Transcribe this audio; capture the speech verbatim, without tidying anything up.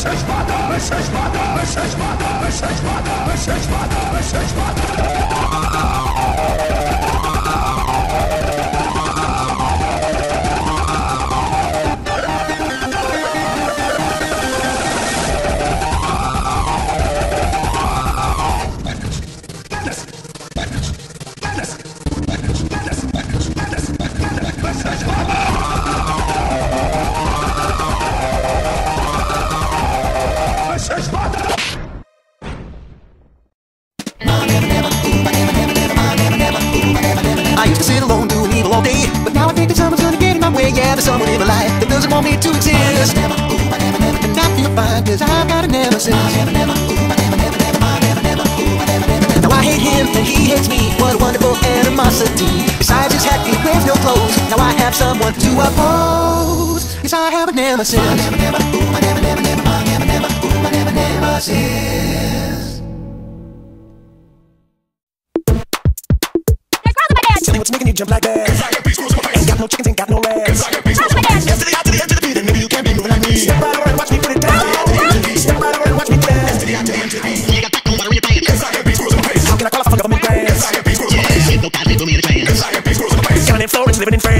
I used to sit alone doing evil all day, but now I think that someone's gonna get in my way. Yeah, there's someone in my life that doesn't want me to exist. And I feel fine, cause I've got a nemesis. Now I hate him and he hates me. What a wonderful animosity. Besides his hat, he wears no clothes. Now I have someone to oppose. Yes, I have a nemesis. Nemesis. Tell me what's making you jump like that. Cause I got big screws in my face. Ain't got no chickens, ain't got no rats. Cause I got big screws in my face. S to the I to the M to the B, then maybe you can't be moving like me. Step right over and watch me put it down. Step right over and watch me dance. S to the I to the M to the B. You got back on water in your pants. Cause I got big screws in my face. How can I qualify for government grants? Cause I got big screws in my face. Ain't no cosmic for me to trans. Cause I got big screws in my face. Counting in Florence, living in France.